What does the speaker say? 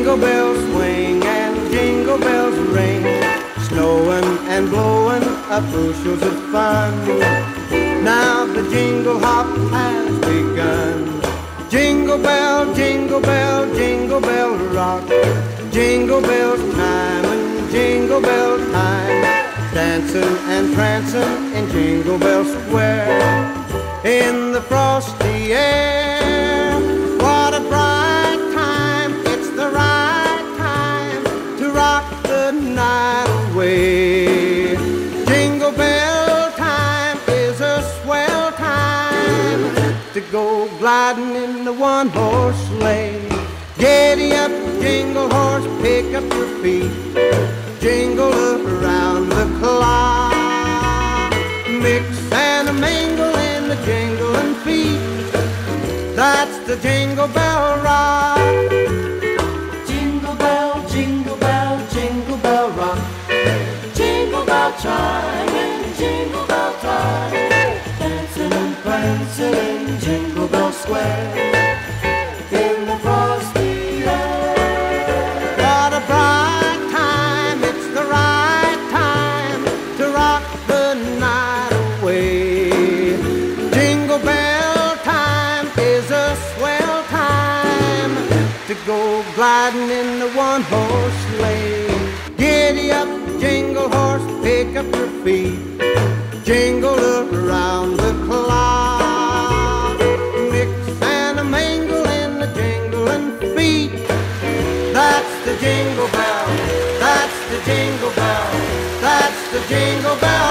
Jingle bells swing and jingle bells ring, snowing and blowing up bushels of fun. Now the jingle hop has begun. Jingle bell, jingle bell, jingle bell rock. Jingle bell time and jingle bell time, dancing and prancing in Jingle Bell Square. In the frosty air, what a bright time. It's the right time to rock the night away. Jingle bell time is a swell time to go gliding in the one-horse sleigh. Giddy up, jingle horse, pick up your feet, jingle around the clock. Mix and a mingle in the jingling feet, that's the Jingle Bell Rock. Jingle bell, jingle bell, jingle bell rock. Jingle bell chime and jingle bell time, dancing and prancing in Jingle Bell Square. In the frosty air, What a bright time, it's the right time to rock the night away. Jingle bell time is a swell time to go gliding in the one-horse sleigh. Giddy up, jingle horse, pick up your feet, jingle around the clock. Mix and a mingle in the jingling feet, that's the jingle bell, that's the jingle bell, that's the jingle bell